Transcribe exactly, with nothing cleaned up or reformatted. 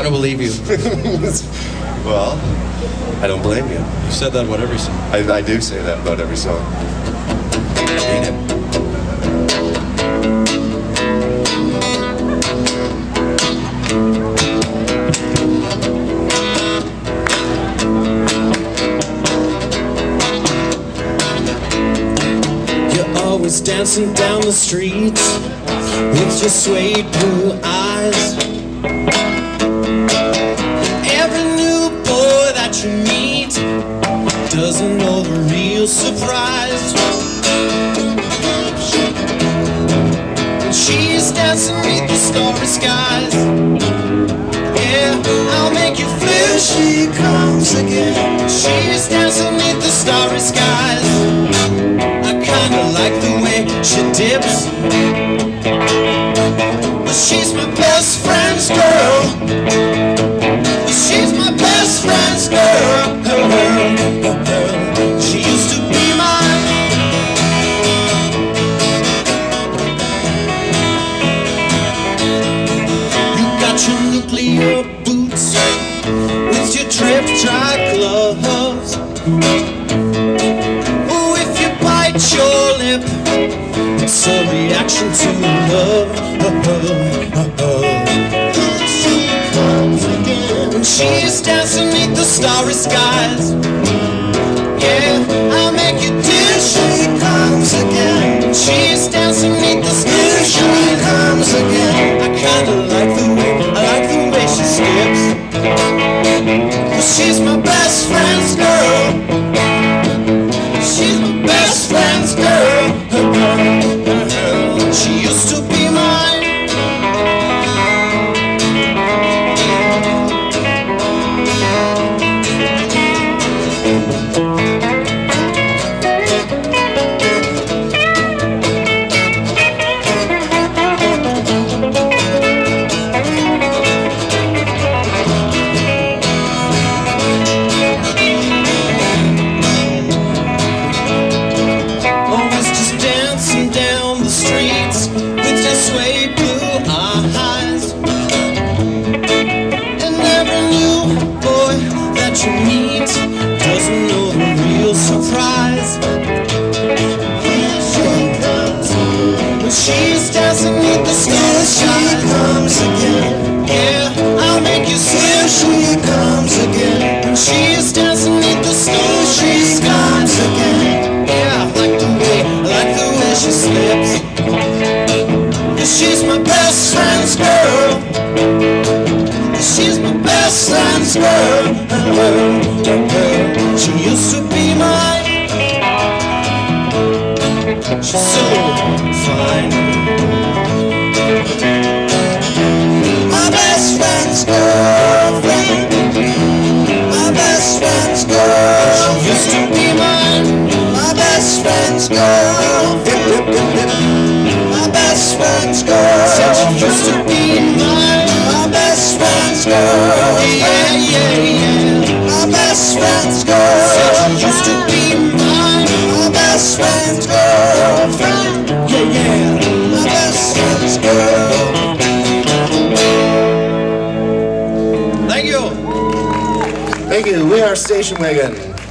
I don't believe you. Well, I don't blame you. You said that about every song. I, I do say that about every song. Ain't it? Always dancing down the street with your suede blue eyes. Every new boy that you meet doesn't know the real surprise. When she's dancing beneath the starry skies, yeah, I'll make you feel. She comes again. She's dancing beneath the starry skies. Like the way she dips, but she's my best friend's girl. She's my best friend's girl. She used to be mine. You got your nuclear boots with your drip dry gloves. Your lip, it's a reaction to love. She comes again. When she's dancing beneath the starry skies, yeah, I'll make you dance. She comes again. When she's dancing beneath the starry skies, she comes again. I kinda like the way, I like the way she skips. But she's my best friend's girl. She's my best friend's girl. She used to be mine. You meet doesn't know the real surprise. Here she comes. When she's dancing beneath the stars, she comes again. Yeah, I'll make you see. Here she comes again. When she's dancing beneath the stars, she comes again. Yeah, I like the way, I like the way she slips. Yeah, she's my best friend's girl. She's my best friend's girl. She used to be mine. She's so fine. My best friend's girlfriend. My best friend's girl. She used to be mine. My best friend's girl. My best friend's girl. Said she used to be mine. My best friend's girl. Yeah, yeah, yeah. My best friend's girl. Said she used to be mine. My best friend's girlfriend. Yeah, yeah. My best friend's girl. Thank you. Thank you. We are Station Wagon.